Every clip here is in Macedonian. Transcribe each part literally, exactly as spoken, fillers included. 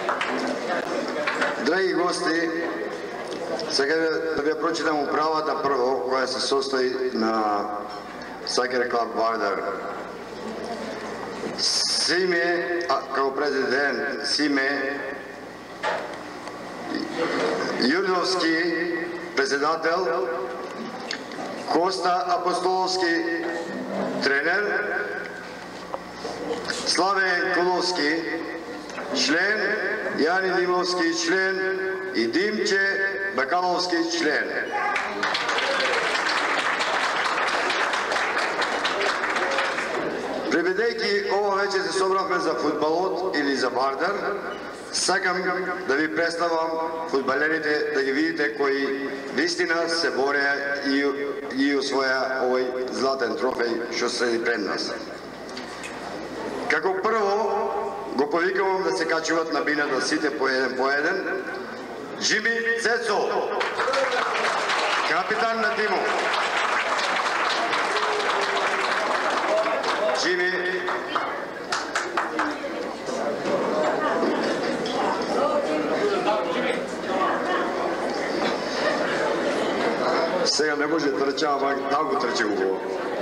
Драги гости, сега да ви прочитам управата прво, која се состои на Soccer Club Vardar. Симе, како президент, Симе Јурдовски, председател, Коста Апостоловски, тренер, Славен Коловски, член, Јани Димовски, член и Димче Бакаловски, член. Прибедејќи ова вече се собравме за фудбалот или за Вардар, сакам да ви представам фудбалерите, да ги видите кои вистина се бореа и, и освоја овој златен трофеј што седи пред нас. Како прво го повикувам да се качуват на бината сите по еден по еден. Джими Цецо, капитан на тимот. Джими. Сега не може да трча, ама да го трчи убаво.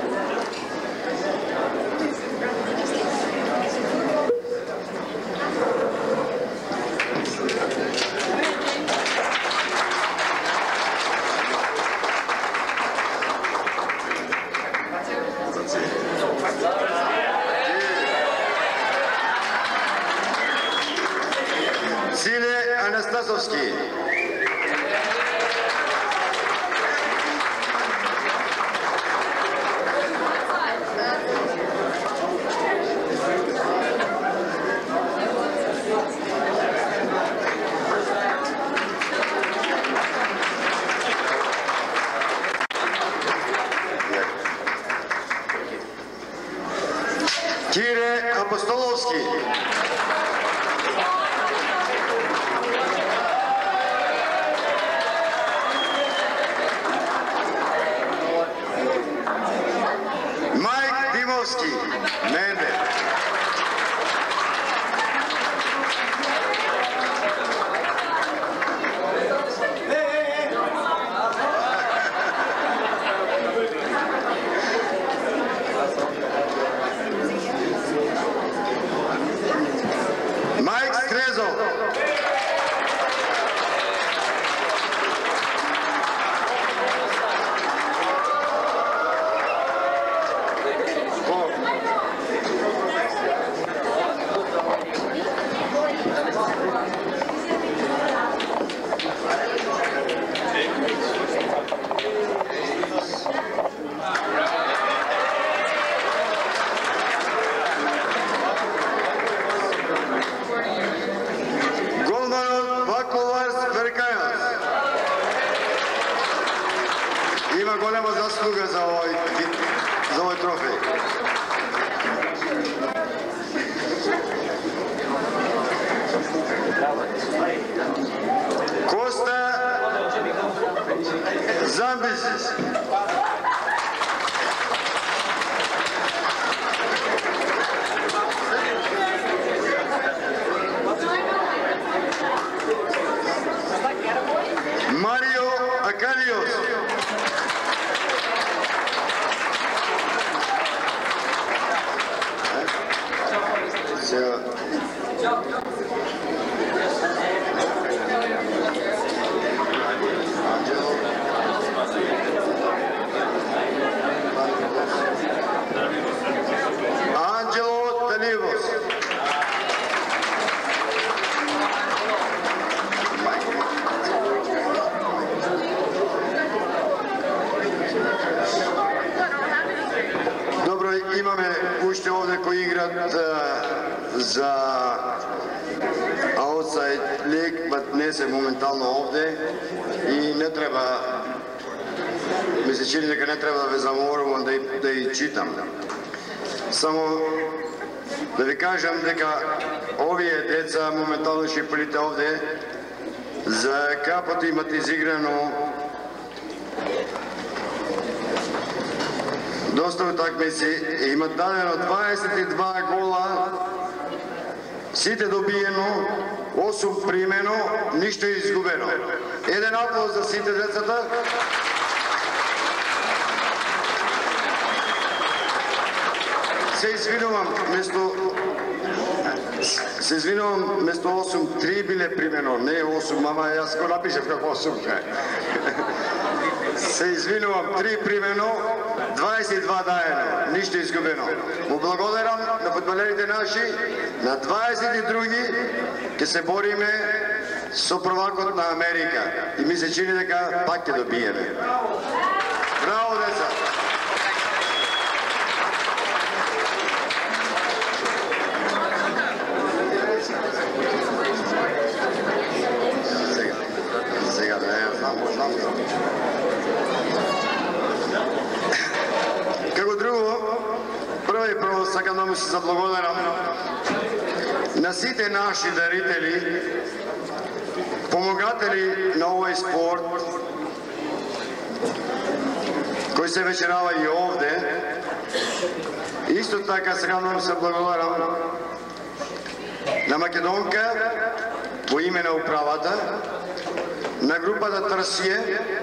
Силе Анастасовски. Кире Апостоловски. Майк Димовски. Менде. Майк Стрезо. Има голема заслуга за овој за овој трофеј. Коста Замбис. Марио Акалиос. Сега Анджело Таливос. Добро, имаме уште овде кои играат за аутсайд лиг, бат не се моментално овде и не треба, ми се чини дека не треба да ве заморувам да, да и читам. Само да ви кажам дека овие деца моментално шипалите овде за капот имат изиграно доста утакмици, имат дадено дваесет и два гола Сите добиено, осум примено, ништо изгубено. Еден аплауз за сите децата. Се извинувам, место се извинувам, место осум, три биле примено, не осум, ама јас го напишев како осум. Се извинувам, три примено, дваесет и два даено, ништо изгубено. Му благодарам на фудбалерите наши, на дваесет и други ќе се бориме со првакот на Америка. И ми се чини дека пак ќе добиеме. Браво, деца! Сега, сега, не, знам, знам, знам. Како друго, прво и прво сакам да му се заблагодарам на сите наши дарители, помогатели на овој спорт, кои се вечерава и овде. Исто така сакам да му се благодарам на Македонка во име на управата, на групата Трсие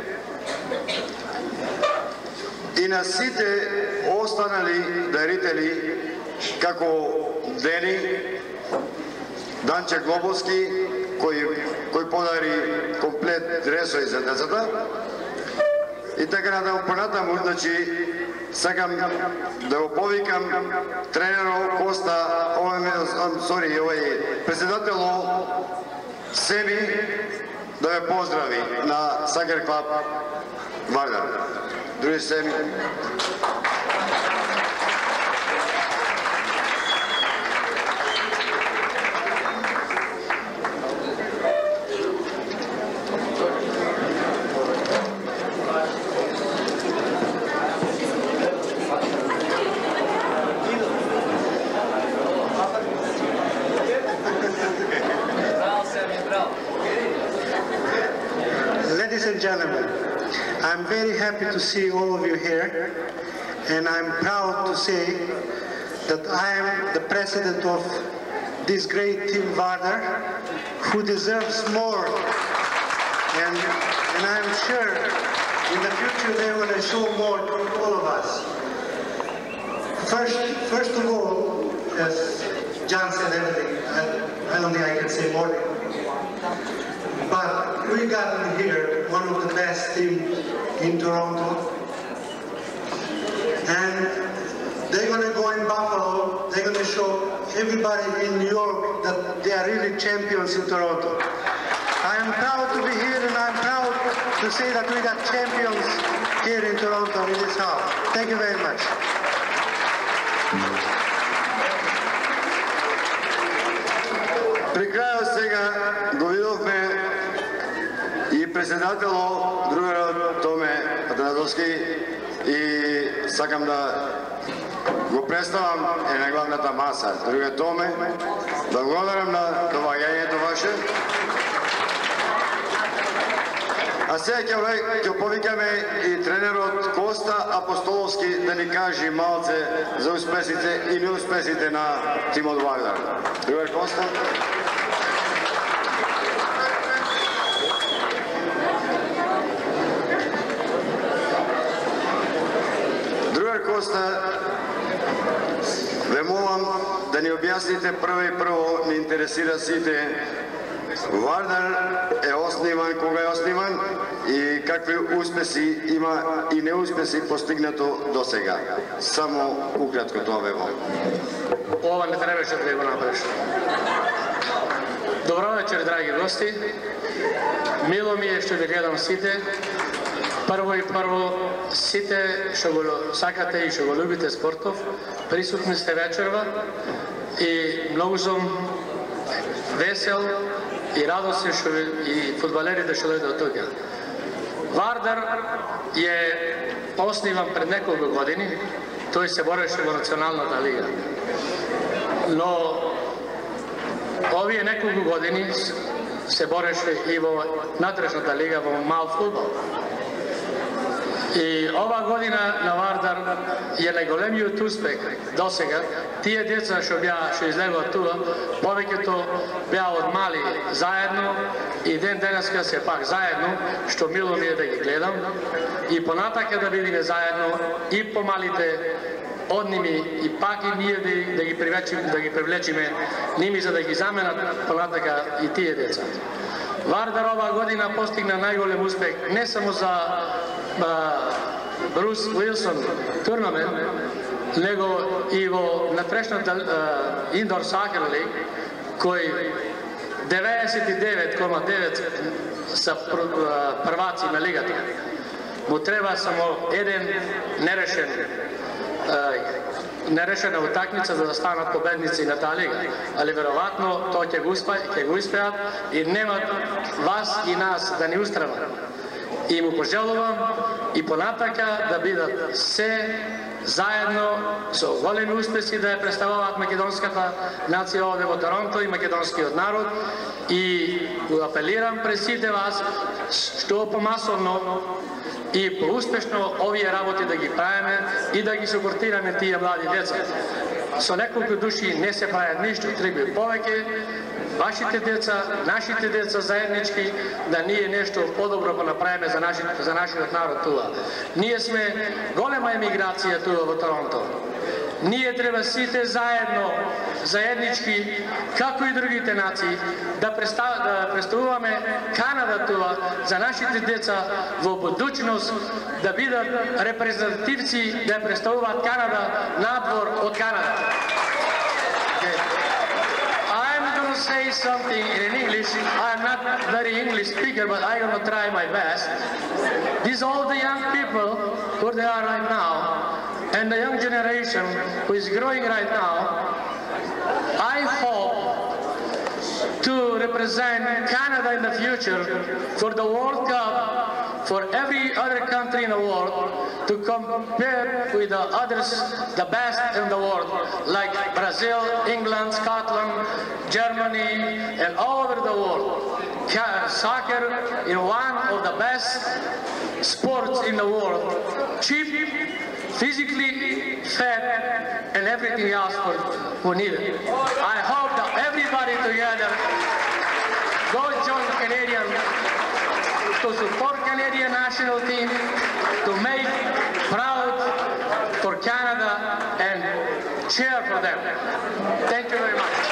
и на сите останали дарители како Дени, Данче Глобовски, кој, кој подари комплет дресови за децата. И така надам понатаму, значи, сакам да го повикам тренерот Коста, овој, сори, овој председателот Семи да ме поздрави на Сакер Клаб Вардар. Други Семи. Ladies and gentlemen, I'm very happy to see all of you here, and I'm proud to say that I am the president of this great team Vardar, who deserves more, and, and I'm sure in the future they're going to show more to all of us. First, first of all, as John said everything, I, I don't think I can say more. But we got here one of the best teams in Toronto, and they're going to go in Buffalo. They're going to show everybody in New York that they are really champions in Toronto. I am proud to be here, and I'm proud to say that we got champions here in Toronto in this house. Thank you very much. При крајот сега го видовме и председателот, другарот Томе Атанасовски, и сакам да го представам е на главната маса. Друга Томе, благодарам на доваѓањето ваше. А сега ќе повикаме и тренерот Коста Апостоловски да ни каже малце за успесите и неуспесите на тимот Вардар. Другар Коста. Другар Коста, ве молам да ни објасните прво и прво, ни интересира сите, Вардар е основан, кога е основан и какви успеси има и неуспеси постигнато до сега. Само ukratko тоа ве молам. Ова не требаше да го направиш. Добро вечер, драги гости. Мило ми е што ви гледам сите. Прво и прво, сите што го сакате и што го любите спортов, присутни сте вечерва и многу сум весел и радосен што и фудбалерите што дојдат тука. Вардар е основан пред неколку години, тој се бореше во националната лига. Но овие неколку години се бореше и во натрешната лига во мал фудбал. И ова година на Вардар е најголемиот успех досега. Тие деца што беа што излегоа туа, повеќето беа од мали заедно и ден денеска се пак заедно, што мило ми е да ги гледам и понатака да бидеме заедно и помалите од ними и пак и ние да, да ги привлечиме, да ги привлечиме ними за да ги заменат понатака и тие деца. Вардар ова година постигна најголем успех не само за Брус Уилсон турнамент, него и во натрешната Индор Сакер лиг, кој деветдесет и девет зарез девет са прваци на лигата. Му треба само еден нерешен нерешена утакмица за да станат победници на таа лига. Али веројатно тоа ќе го ќе го успеат и нема вас и нас да ни устрават. И му пожелувам и понатака да бидат се заедно со големи успеси да ја представуваат македонската нација овде во Торонто и македонскиот народ и апелирам пред сите вас што помасовно и поуспешно овие работи да ги правиме и да ги супортираме тие млади деца. Со неколку души не се прават ништо, треба повеќе вашите деца, нашите деца заеднички, да ние нешто подобро го направиме за нашиот за нашиот народ туа. Ние сме голема емиграција туа во Торонто. Ние треба сите заедно, заеднички, како и другите нации, да, представ, да представуваме Канада туа за нашите деца во будучност, да бидат репрезентативци, да представуваат Канада надвор од Канада. I'm going to say something in English. I'm not very English speaker, but I'm going to try my best. These all the young people who they are right now, and the young generation who is growing right now, I hope to represent Canada in the future for the World Cup, for every other country in the world, to compare with the others, the best in the world, like Brazil, England, Scotland, Germany, and all over the world. Soccer is one of the best sports in the world. Cheap, physically fit, and everything else for who need it. I hope that everybody together go join Canadian to support Canadian national team, to make proud for Canada and cheer for them. Thank you very much.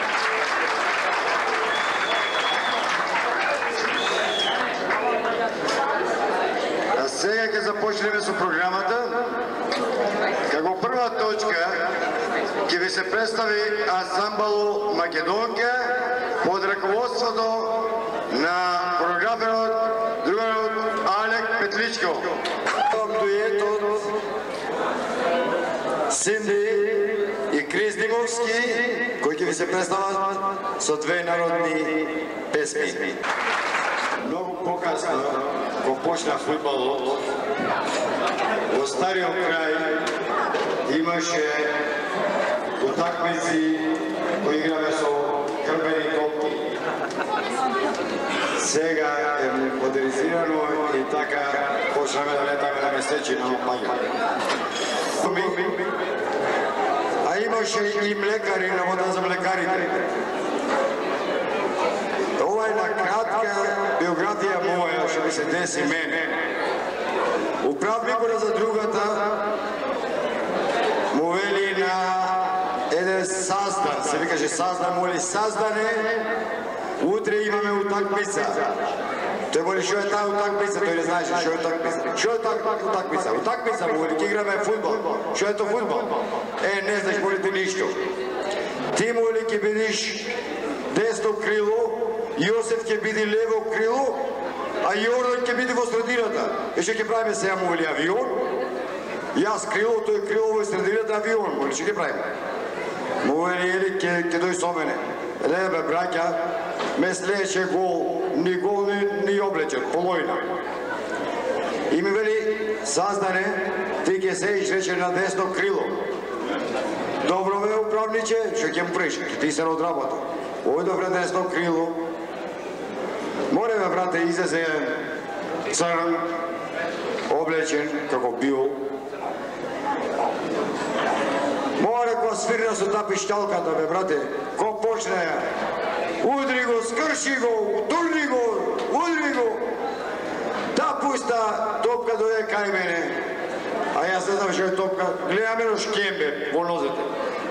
А сега ќе започнеме со програмата. Како прва точка ќе ви се представи ансамбл Македонка под раководството на хореограферот другарот Алек Петличков. Дуетот Синди и Крис Димовски, кои ќе ви се представат со две народни песми. Многу покасно, кога почна фудбалот, во стариот крај имаше утакмици кои играме со крвени топки. Сега е модернизирано и така почнаме да летаме на месечи на опаѓа. А имаше и млекари, работа за млекарите. Ова е на кратка биографија моја, што ми се деси мене. Управникот за другата му вели на еден саздан, се викаше саздан, му вели саздане, утре имаме утакмица. Тој му вели што е таа утакмица, тој не знаеше што е утакмица. Што е таа утакмица? Утакмица му вели, ќе играме фудбал. Што е тоа фудбал? Е, не знаеш, му вели ништо. Ти му вели ќе бидиш десно крило, Јосеф ќе биде лево крило, а Јордан ќе биде во средината. И што ќе правиме сега, му вели авион? Јас крило, тој крило во средината авион, му вели што ќе правиме? Му вели, ели, ќе дој со мене. Лебе, браќа, ме слееше гол, ни гол, ни, ни облечен, полојна. И ми вели, Саздане, ти ќе седиш рече на десно крило. Добро бе, управниче, што ќе му приш, ти се од работа. Ојдов на десно крило. Море ме, брате, излезе црн, облечен како бил. Море ко свирна со та пишталката, бе, брате, ко почне, удри го, скрши го, турни го, удри го, да пуста топка дојде кај мене, а јас не знам што е топка, гледам едно шкембе во нозете.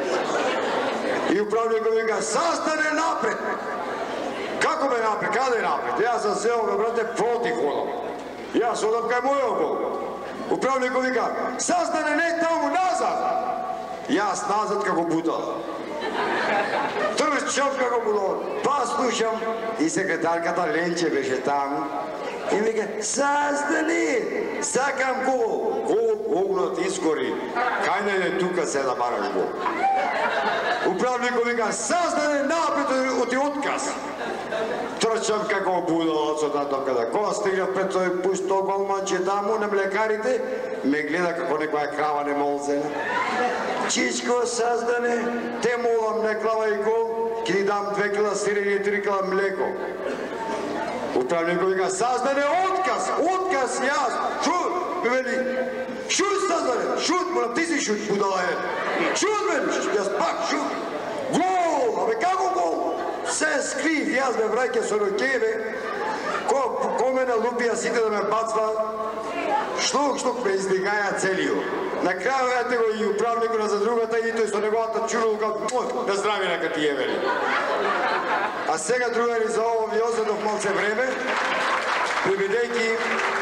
И управникот вика, састане напред. Како бе напред, каде напред? Јас sam сео, бе, брате, против одам. Јас одам кај мојот гол. Управникот вика, састане не таму назад. Јас назад како будала. Трчам како будала. Па слушам и секретарката Ленче беше таму. И вика, састани, сакам гол. Гол, оглед изгори. Кај не е тука се да бараш гол. Управникот вика, састани напред, оти отказ. Трчам како будала со таа топката. Кога стигна пред тој пусто голманче таму на млекарите, ме гледа како некоја крава не молзена. Чичко, саздане, те молам, не клава и гол, ки ни дам две кила сирење и три кила млеко. Управникот вика, саздане, отказ, отказ, јас, шут, ме вели, шут, саздане, шут, молам, ти си шут, будала е. Шут, вели, јас пак шут. Гол, абе, како гол? Се скрив, јас ме враќа со рокеве, ко, ко ме налупија сите да ме бацва, шлук, шлук ме издигаја целио. На крајот ете го и управникот на за другата и тој со неговата чурулка, да здрави нека ти е, вели. А сега, другари, за ово ви озедов малце време, прибедејќи,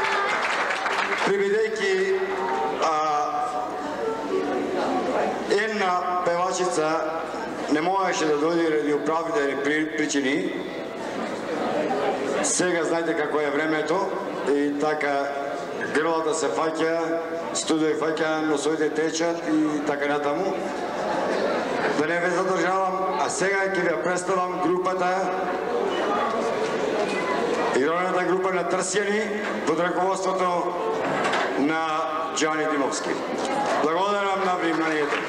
прибедејќи една певачица не можеше да дојде ради управителни причини. Сега знаете како е времето и така грлата се фаќа, студој фаќа, носовите течат и така натаму. Да не ве задржавам, а сега ќе ви представам групата, игралната група на Трсјани под раководството на Џани Димовски. Благодарам на вниманието.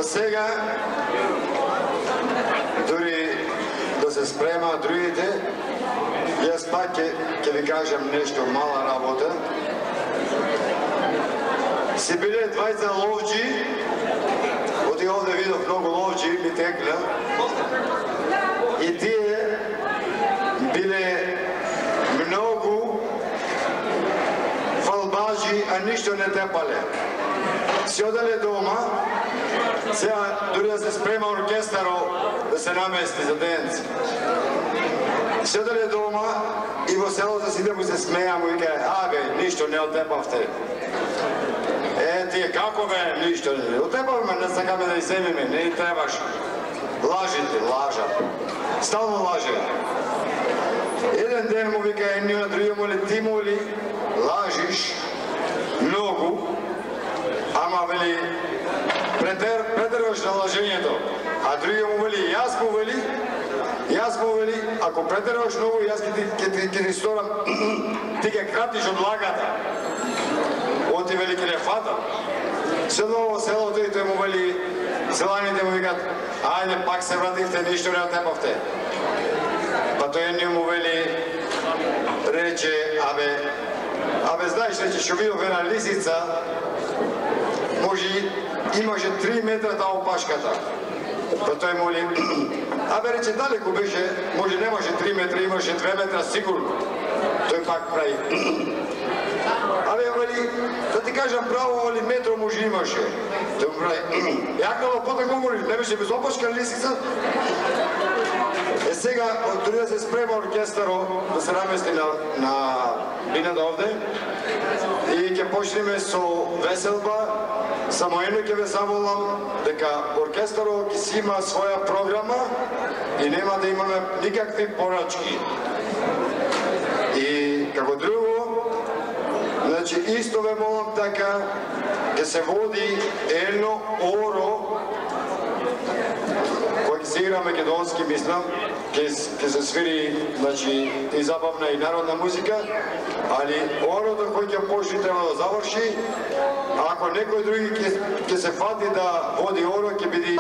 сега, дори да се спрема другите, јас пак ќе ви кажам нешто, мала работа. Си биле двајца ловджи, оти овде видов многу ловджи, ми текна, и тие биле многу фалбажи, а ништо не тепале. Си одале дома, сега дури да се спрема оркестаро да се намести за денц. Си одале дома и во селото сите му се смеја, му вика, а бе, ништо не отепавте. Е, тие како бе, ништо не отепавме, не сакаме да иземеме, не ни требаш. Лажите, лажат. Стално лаже. Еден ден му вика едни на други му ли, ти му ли лажиш многу, ама вели претерваш на лажењето, а други му вели, јас му вели, јас му вели, ако претерваш многу, јас ќе ти сторам, ти ќе кратиш од лагата. Он ти вели, ќе не фатам. Седно во селото и тој му вели, селаните му викат, ајде пак се вративте, ништо не отепавте. Па тој не му вели, рече, абе, абе знаеш, рече, шо видов една лисица, може, имаше три метра та опашката. Па тој му вели, абе рече, далеко беше, може немаше три метра, имаше две метра сигурно. Тој пак прави. Абе, вели, да ти кажам право, вели, метро може имаше. Тој му прави, јакнало пота говориш, не беше без опашка лисица? Е сега, дори да се спрема оркестаро, да се намести на, на бината овде и ќе почнеме со веселба, само едно ќе ве замолам дека оркестаро ќе си има своја програма и нема да имаме никакви порачки. И како друго, значи исто ве молам така, ќе се води едно оро кој ќе се игра македонски, мислам, ќе се свири, значи, и забавна и народна музика, али орото кој ќе почне треба да заврши, а ако некој други ќе се фати да води оро, ќе биде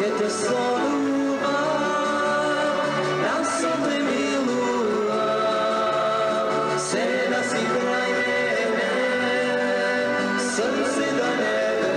ке те солувам, да сум те милувам, се да си крај мене, срце да не